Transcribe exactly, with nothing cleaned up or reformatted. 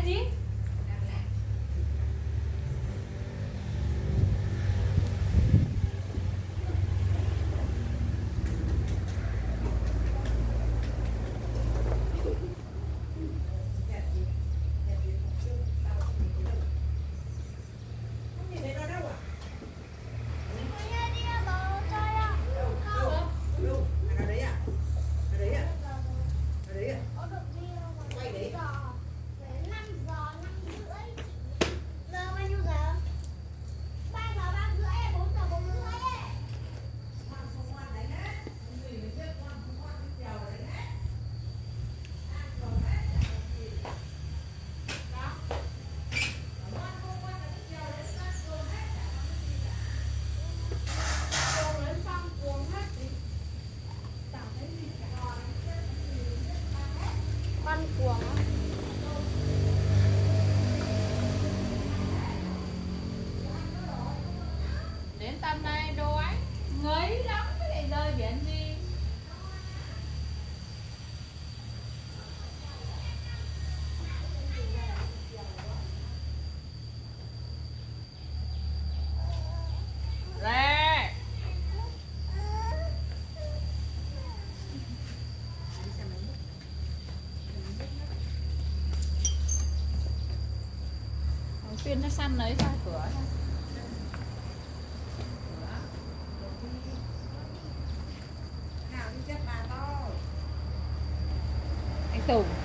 gì? Đến tầm này đói ngấy lắm cái này rơi biển gì. Rè. Thằng Xuyên nó săn lấy ra cửa thôi. Anh Tùng